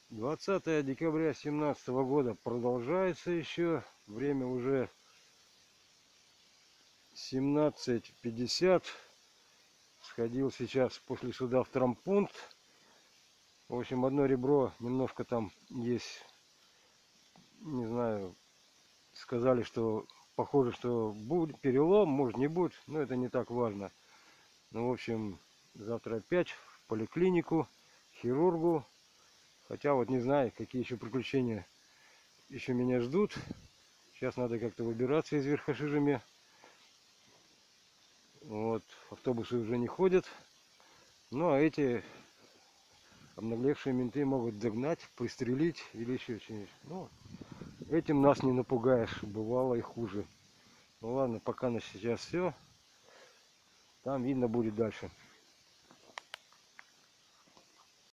20 декабря 2017 года продолжается еще. Время уже 17:50. Сходил сейчас после суда в травмпункт. В общем, одно ребро немножко там есть. Не знаю, сказали, что похоже, что будет перелом, может не будет, но это не так важно. Ну, в общем, завтра опять в поликлинику, к хирургу. Хотя вот не знаю, какие еще приключения еще меня ждут. Сейчас надо как-то выбираться из Верхошижемья. Вот, автобусы уже не ходят. Ну, а эти обнаглевшие менты могут догнать, пристрелить или еще что-нибудь. Ну, этим нас не напугаешь, бывало и хуже. Ну ладно, пока на сейчас все. Там видно будет дальше.